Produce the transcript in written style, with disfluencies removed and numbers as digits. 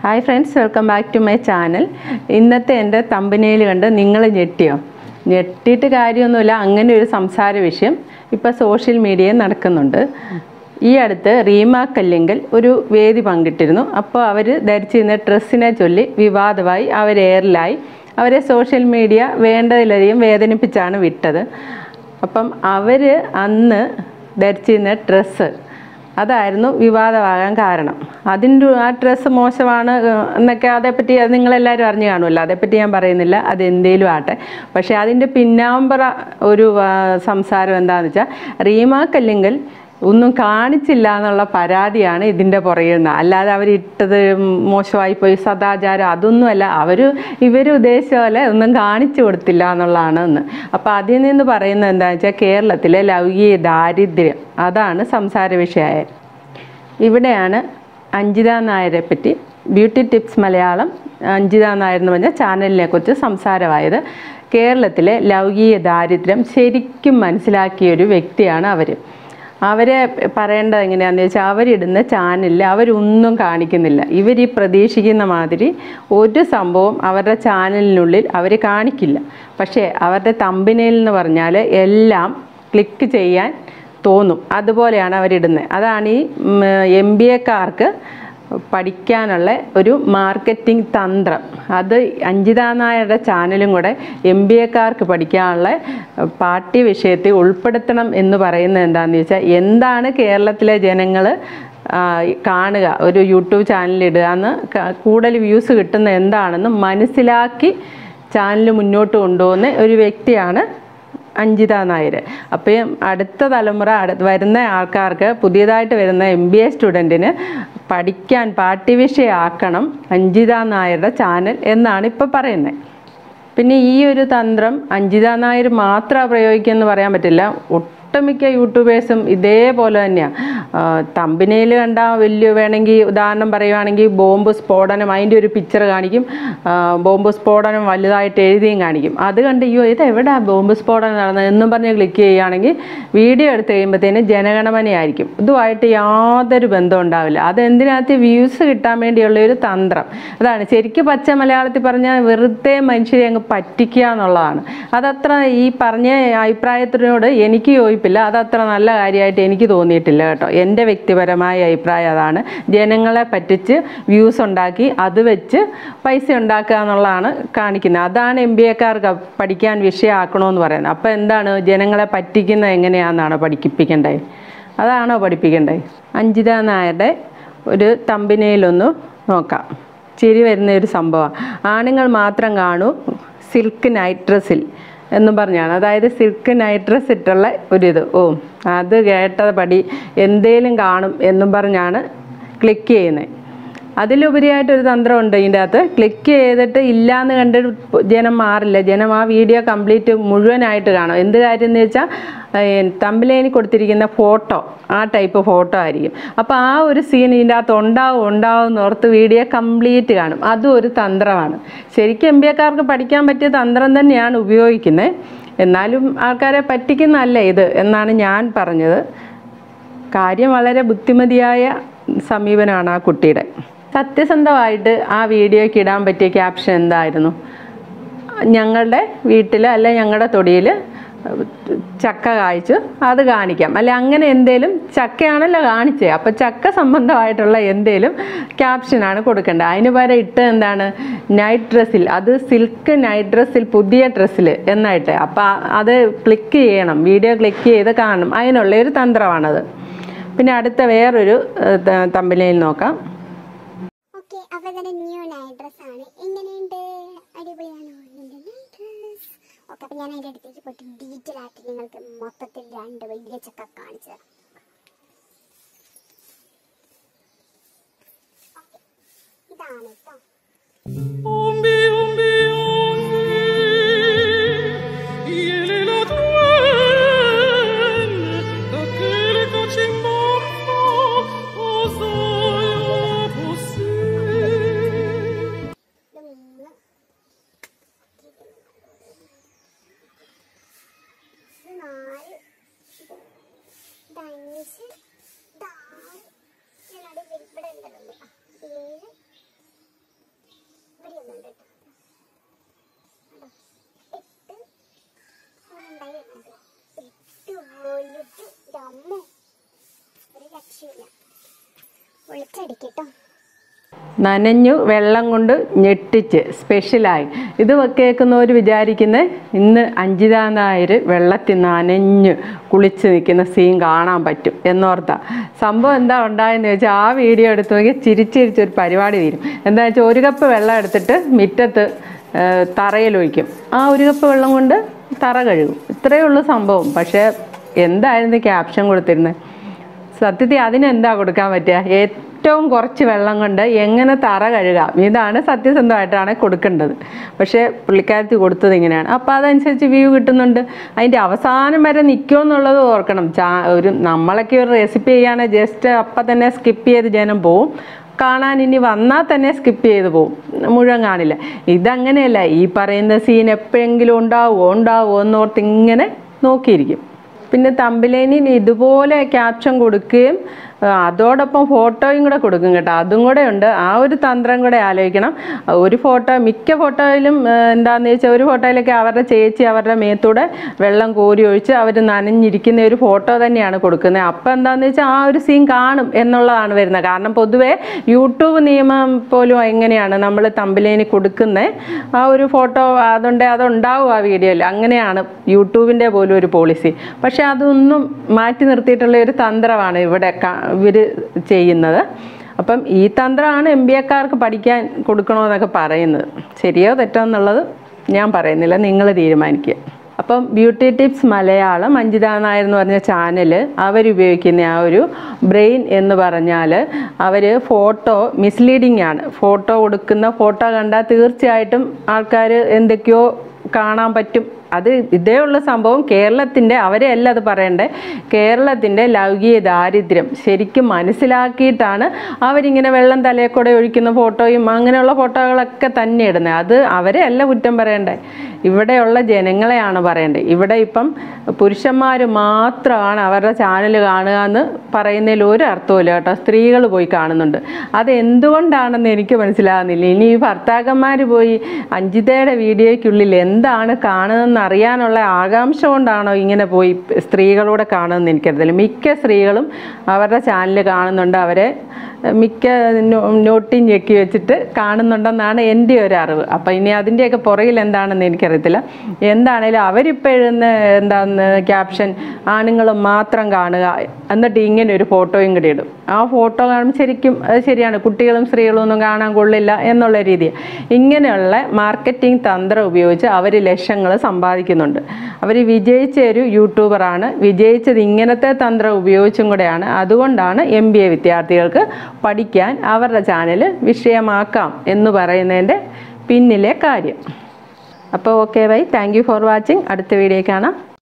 Hi friends, welcome back to my channel. ഇന്നത്തെ എൻ്റെ തമ്പനയിൽ കണ്ട് നിങ്ങൾ ഞെട്ടിയോ? ഞെട്ടിയിട്ട് കാര്യമൊന്നുമില്ല, അങ്ങനെ ഒരു സംസാര വിഷയം ഇപ്പോൾ സോഷ്യൽ മീഡിയയിൽ നടക്കുന്നുണ്ട്. ഈ അടുത്ത് റീമ കല്ലിങ്കൽ ഒരു വേദി പങ്കിട്ടിരുന്നു. അപ്പോൾ അവർ ധരിച്ചിരുന്ന ഡ്രസ്സിനെ ചൊല്ലി വിവാദമായി, അവർ എയറിലായി. അവരെ സോഷ്യൽ മീഡിയ വേണ്ടതിലധികം വേദനിപ്പിച്ചാണ് വിട്ടത്. അപ്പം അവർ അന്ന് ധരിച്ചിരുന്ന ഡ്രസ്സ് അതായിരുന്നു വിവാദമാകാൻ കാരണം. അതിൻ്റെ ആ ഡ്രസ്സ് മോശമാണ് എന്നൊക്കെ അതേപ്പറ്റി അത് നിങ്ങളെല്ലാവരും അറിഞ്ഞു കാണുമല്ലോ, അതേപ്പറ്റി ഞാൻ പറയുന്നില്ല, അതെന്തേലും ആട്ടെ. പക്ഷേ അതിൻ്റെ പിന്നാമ്പറ ഒരു സംസാരം എന്താണെന്ന് വെച്ചാൽ റീമ കല്ലിങ്കൽ ഒന്നും കാണിച്ചില്ല എന്നുള്ള പരാതിയാണ് ഇതിൻ്റെ പുറകിൽ നിന്ന്. അല്ലാതെ അവരിട്ടത് മോശമായിപ്പോയി, സദാചാരം അതൊന്നുമല്ല, ഇവർ ഉദ്ദേശിച്ച പോലെ ഒന്നും കാണിച്ചു കൊടുത്തില്ല എന്നുള്ളതാണ് എന്ന്. അപ്പോൾ അതിൽ നിന്ന് പറയുന്നത് എന്താണെന്ന് വെച്ചാൽ കേരളത്തിലെ ലൗകിക ദാരിദ്ര്യം, അതാണ് സംസാര വിഷയമായത്. ഇവിടെയാണ് അഞ്ജിത നായരെ പറ്റി ബ്യൂട്ടി ടിപ്സ് മലയാളം അഞ്ജിത നായർ എന്ന് പറഞ്ഞ ചാനലിനെ കുറിച്ച് സംസാരമായത്. കേരളത്തിലെ ലൗകിക ദാരിദ്ര്യം ശരിക്കും മനസ്സിലാക്കിയൊരു വ്യക്തിയാണ് അവർ. അവരെ പറയേണ്ടത് എങ്ങനെയാണെന്ന് വെച്ചാൽ അവരിടുന്ന ചാനലിൽ അവരൊന്നും കാണിക്കുന്നില്ല. ഇവർ ഈ പ്രതീക്ഷിക്കുന്ന മാതിരി ഒരു സംഭവം അവരുടെ ചാനലിനുള്ളിൽ അവർ കാണിക്കില്ല. പക്ഷേ അവരുടെ തമ്പനയിൽ എന്ന് പറഞ്ഞാൽ എല്ലാം ക്ലിക്ക് ചെയ്യാൻ തോന്നും, അതുപോലെയാണ് അവരിടുന്നത്. അതാണ് ഈ MBAക്കാർക്ക് പഠിക്കാനുള്ള ഒരു മാർക്കറ്റിംഗ് തന്ത്രം. അത് അഞ്ജിത നായരുടെ ചാനലും കൂടെ MBAക്കാർക്ക് പഠിക്കാനുള്ള പാഠ്യ വിഷയത്തിൽ ഉൾപ്പെടുത്തണം എന്ന് പറയുന്നത് എന്താണെന്ന് ചോദിച്ചാൽ, എന്താണ് കേരളത്തിലെ ജനങ്ങൾ കാണുക, ഒരു യൂട്യൂബ് ചാനലിടുക എന്ന് കൂടുതൽ വ്യൂസ് കിട്ടുന്ന എന്താണെന്ന് മനസ്സിലാക്കി ചാനൽ മുന്നോട്ട് കൊണ്ടുപോകുന്ന ഒരു വ്യക്തിയാണ് അഞ്ജിത നായർ. അപ്പം അടുത്ത തലമുറ വരുന്ന ആൾക്കാർക്ക്, പുതിയതായിട്ട് വരുന്ന MBA സ്റ്റുഡൻറ്റിന് പഠിക്കാൻ പാഠ്യവിഷയമാക്കണം അഞ്ജിത നായരുടെ ചാനൽ എന്നാണ് ഇപ്പോൾ പറയുന്നത്. പിന്നെ ഈ ഒരു തന്ത്രം അഞ്ജിത നായർ മാത്രം പ്രയോഗിക്കുമെന്ന് പറയാൻ പറ്റില്ല. ഒട്ടുമിക്ക യൂട്യൂബേഴ്സും ഇതേപോലെ തന്നെയാണ്. തമ്പനയിൽ കണ്ട വലിയ വേണമെങ്കിൽ ഉദാഹരണം പറയുകയാണെങ്കിൽ ബോംബ് സ്ഫോടനം, അതിൻ്റെ ഒരു പിക്ചർ കാണിക്കും, ബോംബ് സ്ഫോടനം വലുതായിട്ട് എഴുതിയും കാണിക്കും. അത് കണ്ട് ഇത് എവിടെ ബോംബ് സ്ഫോടനം നടന്നത് എന്നും പറഞ്ഞ് ക്ലിക്ക് ചെയ്യുകയാണെങ്കിൽ വീഡിയോ എടുത്ത് കഴിയുമ്പോഴത്തേന് ജനഗണമനയായിരിക്കും. ഇതുമായിട്ട് യാതൊരു ബന്ധവും ഉണ്ടാവില്ല. അതെന്തിനകത്ത് വ്യൂസ് കിട്ടാൻ വേണ്ടിയുള്ള ഒരു തന്ത്രം. അതാണ് ശരിക്കും പച്ച മലയാളത്തിൽ പറഞ്ഞാൽ വെറുതെ മനുഷ്യരെ അങ്ങ് പറ്റിക്കുക എന്നുള്ളതാണ്. അതത്ര ഈ പറഞ്ഞ അഭിപ്രായത്തിനോട് എനിക്ക് യോജിപ്പില്ല. അതത്ര നല്ല കാര്യമായിട്ട് എനിക്ക് തോന്നിയിട്ടില്ല കേട്ടോ. എൻ്റെ വ്യക്തിപരമായ അഭിപ്രായം അതാണ്. ജനങ്ങളെ പറ്റിച്ച് വ്യൂസ് ഉണ്ടാക്കി അത് വെച്ച് പൈസ ഉണ്ടാക്കുക എന്നുള്ളതാണ് കാണിക്കുന്നത്. അതാണ് MBAക്കാർക്ക് പഠിക്കാൻ വിഷയമാക്കണമെന്ന് പറയുന്നത്. അപ്പോൾ എന്താണ്, ജനങ്ങളെ പറ്റിക്കുന്നത് എങ്ങനെയാണെന്നാണോ പഠിപ്പിക്കേണ്ടത്? അതാണോ പഠിപ്പിക്കേണ്ടത്? അഞ്ജിത നായരുടെ ഒരു തമ്പനയിലൊന്ന് നോക്കാം. ചിരി വരുന്ന ഒരു സംഭവം. ആണുങ്ങൾ മാത്രം കാണൂ സിൽക്ക് നൈറ്റ് ഡ്രസ്സിൽ എന്നും പറഞ്ഞാണ്. അതായത് സിൽക്ക് നൈറ്റ് ഡ്രസ്സ് ഇട്ടുള്ള ഒരിത്. അത് കേട്ടപടി എന്തേലും കാണും എന്നും പറഞ്ഞാണ് ക്ലിക്ക് ചെയ്യുന്നത്. അതിലുപരിയായിട്ടൊരു തന്ത്രമുണ്ട് ഇതിൻ്റെ അകത്ത്. ക്ലിക്ക് ചെയ്തിട്ട് ഇല്ലയെന്ന് കണ്ടിട്ട് ജനം മാറില്ല. ജനം ആ വീഡിയോ കംപ്ലീറ്റ് മുഴുവനായിട്ട് കാണും. എന്ത് കാര്യം എന്ന് വെച്ചാൽ തമ്പനയിൽ കൊടുത്തിരിക്കുന്ന ഫോട്ടോ ആ ടൈപ്പ് ഫോട്ടോ ആയിരിക്കും. അപ്പോൾ ആ ഒരു സീൻ ഇതിൻ്റെ അകത്ത് ഉണ്ടാവും എന്നോർത്ത് വീഡിയോ കംപ്ലീറ്റ് കാണും. അതും ഒരു തന്ത്രമാണ്. ശരിക്കും MBAക്കാർക്ക് പഠിക്കാൻ പറ്റിയ തന്ത്രം തന്നെയാണ് ഉപയോഗിക്കുന്നത്. എന്നാലും ആൾക്കാരെ പറ്റിക്കുന്നതല്ല ഇത് എന്നാണ് ഞാൻ പറഞ്ഞത്. കാര്യം വളരെ ബുദ്ധിമതിയായ സമീപനമാണ് ആ കുട്ടിയുടെ. സത്യസന്ധമായിട്ട് ആ വീഡിയോയ്ക്ക് ഇടാൻ പറ്റിയ ക്യാപ്ഷൻ എന്തായിരുന്നു? ഞങ്ങളുടെ വീട്ടിൽ അല്ല ഞങ്ങളുടെ തൊടിയിൽ ചക്ക കായ്ച്ചു, അത് കാണിക്കാം, അല്ലെ അങ്ങനെ എന്തേലും. ചക്കയാണല്ലോ കാണിച്ചത്, അപ്പോൾ ചക്ക സംബന്ധമായിട്ടുള്ള എന്തേലും ക്യാപ്ഷനാണ് കൊടുക്കേണ്ടത്. അതിന് പകരം ഇട്ട് എന്താണ്, നൈറ്റ് ഡ്രസ്സിൽ, അത് സിൽക്ക് നൈറ്റ് ഡ്രസ്സിൽ, പുതിയ ഡ്രസ്സിൽ എന്നായിട്ട്. അപ്പോൾ അത് ക്ലിക്ക് ചെയ്യണം, വീഡിയോ ക്ലിക്ക് ചെയ്ത് കാണണം. അതിനുള്ള ഒരു തന്ത്രമാണത്. പിന്നെ അടുത്ത വേറൊരു തമ്പനയിൽ നോക്കാം. അവരുടെ ന്യൂ നൈറ്റ് ഡ്രസ് ആണ്. എങ്ങനെയുണ്ട്? അടിപൊളിയാണോ? ഓക്കെ, അപ്പം ഞാൻ അതിൻ്റെ അടുത്തേക്ക് പോയിട്ട് ഡീറ്റെയിൽ ആയിട്ട് നിങ്ങൾക്ക് മൊത്തത്തിൽ 2 വലിയ ചക്ക കാണിച്ചു തരാം. ഇതാണ് കേട്ടോ. അടിക്കട്ടോ. നനഞ്ഞു വെള്ളം കൊണ്ട് ഞെട്ടിച്ച് സ്പെഷ്യലായി ഇത് കേൾക്കുന്നവർ വിചാരിക്കുന്നത് ഇന്ന് അഞ്ജിത നായർ വെള്ളത്തിൽ നനഞ്ഞ് കുളിച്ച് നിൽക്കുന്ന സീൻ കാണാൻ പറ്റും എന്നോർത്താ. സംഭവം എന്താ ഉണ്ടായെന്ന് വെച്ചാൽ ആ വീഡിയോ എടുത്ത് നോക്കി ചിരിച്ചിരിച്ചൊരു പരിപാടി തീരും. എന്താ വെച്ചാൽ 1 കപ്പ് വെള്ളം എടുത്തിട്ട് മുറ്റത്ത് തറയിലൊഴിക്കും. ആ 1 കപ്പ് വെള്ളം കൊണ്ട് തറ കഴുകും. ഇത്രയേ ഉള്ളൂ സംഭവം. പക്ഷേ എന്തായിരുന്നു ക്യാപ്ഷൻ കൊടുത്തിരുന്നത്? സത്യത്തിൽ അതിനെന്താ കൊടുക്കാൻ പറ്റുക? ഏറ്റവും കുറച്ച് വെള്ളം കൊണ്ട് എങ്ങനെ തറ കഴുകാം, ഇതാണ് സത്യസന്ധമായിട്ടാണ് കൊടുക്കേണ്ടത്. പക്ഷേ പുള്ളിക്കാരത്തി കൊടുത്തത് ഇങ്ങനെയാണ്. അപ്പോൾ അതനുസരിച്ച് വ്യൂ കിട്ടുന്നുണ്ട്. അതിൻ്റെ അവസാനം വരെ നിൽക്കുമെന്നുള്ളത് ഓർക്കണം. നമ്മളൊക്കെ ഒരു റെസിപ്പി ചെയ്യാൻ ജസ്റ്റ് അപ്പം തന്നെ സ്കിപ്പ് ചെയ്ത് ജനം പോവും. കാണാൻ ഇനി വന്നാൽ തന്നെ സ്കിപ്പ് ചെയ്ത് പോവും, മുഴുവൻ കാണില്ല. ഇതങ്ങനെയല്ല. ഈ പറയുന്ന സീൻ എപ്പോഴെങ്കിലും ഉണ്ടാവുമോ എന്നോർത്ത് ഇങ്ങനെ നോക്കിയിരിക്കും. പിന്നെ തമ്പനയിലിൽ ഇതുപോലെ ക്യാപ്ഷൻ കൊടുക്കുകയും അതോടൊപ്പം ഫോട്ടോയും കൂടെ കൊടുക്കും കേട്ടോ. അതും കൂടെ ഉണ്ട്. ആ ഒരു തന്ത്രം കൂടെ ആലോചിക്കണം. ഒരു ഫോട്ടോ, മിക്ക ഫോട്ടോയിലും എന്താണെന്ന് വെച്ചാൽ ഒരു ഫോട്ടോയിലൊക്കെ അവരുടെ ചേച്ചി അവരുടെ മേത്തൂടെ വെള്ളം കോരി ഒഴിച്ച് അവർ നനഞ്ഞിരിക്കുന്ന ഒരു ഫോട്ടോ തന്നെയാണ് കൊടുക്കുന്നത്. അപ്പം എന്താണെന്ന് വെച്ചാൽ ആ ഒരു സീൻ കാണും എന്നുള്ളതാണ് വരുന്നത്. കാരണം പൊതുവേ യൂട്യൂബ് നിയമം പോലും എങ്ങനെയാണ് നമ്മൾ തമ്പനയിൽ കൊടുക്കുന്നത്, ആ ഒരു ഫോട്ടോ അതുണ്ടാവും ആ വീഡിയോയിൽ. അങ്ങനെയാണ് യൂട്യൂബിൻ്റെ പോലും ഒരു പോളിസി. പക്ഷേ അതൊന്നും മാറ്റി നിർത്തിയിട്ടുള്ള ഒരു തന്ത്രമാണ് ഇവിടെ ഇവർ ചെയ്യുന്നത്. അപ്പം ഈ തന്ത്രമാണ് MBAക്കാർക്ക് പഠിക്കാൻ കൊടുക്കണമെന്നൊക്കെ പറയുന്നത്. ശരിയോ തെറ്റോ എന്നുള്ളത് ഞാൻ പറയുന്നില്ല, നിങ്ങൾ തീരുമാനിക്കുക. അപ്പം ബ്യൂട്ടി ടിപ്സ് മലയാളം അഞ്ജിത നായർ എന്ന് പറഞ്ഞ ചാനൽ അവരുപയോഗിക്കുന്ന ആ ഒരു ബ്രെയിൻ എന്ന് പറഞ്ഞാൽ അവർ ഫോട്ടോ മിസ്ലീഡിങ് ആണ്. ഫോട്ടോ കൊടുക്കുന്ന ഫോട്ടോ കണ്ടാൽ തീർച്ചയായിട്ടും ആൾക്കാർ എന്തൊക്കെയോ കാണാൻ പറ്റും. അത് ഇതേ ഉള്ള സംഭവം കേരളത്തിൻ്റെ, അവരെ അല്ല അത് പറയണ്ടേ, കേരളത്തിൻ്റെ ലൗകിക ദാരിദ്ര്യം ശരിക്കും മനസ്സിലാക്കിയിട്ടാണ് അവരിങ്ങനെ വെള്ളം തലയിൽ കൂടെ ഒഴിക്കുന്ന ഫോട്ടോയും അങ്ങനെയുള്ള ഫോട്ടോകളൊക്കെ തന്നെ ഇടുന്നത്. അത് അവരെ അല്ല കുറ്റം പറയണ്ടേ, ഇവിടെയുള്ള ജനങ്ങളെയാണ് പറയേണ്ടത്. ഇവിടെ ഇപ്പം പുരുഷന്മാർ മാത്രമാണ് അവരുടെ ചാനൽ കാണുക എന്ന് പറയുന്നതിൽ ഒരു അർത്ഥമില്ല കേട്ടോ. സ്ത്രീകൾ പോയി കാണുന്നുണ്ട്. അത് എന്തുകൊണ്ടാണെന്ന് എനിക്ക് മനസ്സിലാകുന്നില്ല. ഇനി ഈ ഭർത്താക്കന്മാർ പോയി അഞ്ജിതയുടെ വീഡിയോയ്ക്കുള്ളിൽ എന്താണ് കാണുന്നതെന്ന് അറിയാനുള്ള ആകാംക്ഷ കൊണ്ടാണോ ഇങ്ങനെ പോയി സ്ത്രീകളൂടെ കാണുമെന്ന് എനിക്കറിയില്ല. മിക്ക സ്ത്രീകളും അവരുടെ ചാനൽ കാണുന്നുണ്ട്. അവരെ മിക്ക നോട്ടിൻ ഞെക്കി വെച്ചിട്ട് കാണുന്നുണ്ടെന്നാണ് എൻ്റെ ഒരു അറിവ്. അപ്പം ഇനി അതിൻ്റെയൊക്കെ പുറകിൽ എന്താണെന്ന് എനിക്കറിയത്തില്ല. എന്താണേലും അവരിപ്പോൾ എഴുതുന്ന എന്താണെന്ന് ക്യാപ്ഷൻ ആണുങ്ങൾ മാത്രം കാണുക, എന്നിട്ട് ഇങ്ങനെ ഒരു ഫോട്ടോയും കൂടി ഇടും. ആ ഫോട്ടോ കാണുമ്പോൾ ശരിക്കും അത് ശരിയാണ്, കുട്ടികളും സ്ത്രീകളും ഒന്നും കാണാൻ കൊള്ളില്ല എന്നുള്ള രീതിയാണ്. ഇങ്ങനെയുള്ള മാർക്കറ്റിംഗ് തന്ത്രം ഉപയോഗിച്ച് അവർ ലക്ഷങ്ങൾ സമ്പാദിക്കുന്നുണ്ട്. അവർ വിജയിച്ച ഒരു യൂട്യൂബറാണ്. വിജയിച്ചത് ഇങ്ങനത്തെ തന്ത്രം ഉപയോഗിച്ചും കൂടെയാണ്. അതുകൊണ്ടാണ് MBA വിദ്യാർത്ഥികൾക്ക് പഠിക്കാൻ അവരുടെ ചാനൽ വിഷയമാക്കാം എന്ന് പറയുന്നതിൻ്റെ പിന്നിലെ കാര്യം. അപ്പോൾ okay bye, thank you for watching. അടുത്ത വീഡിയോ കാണാം.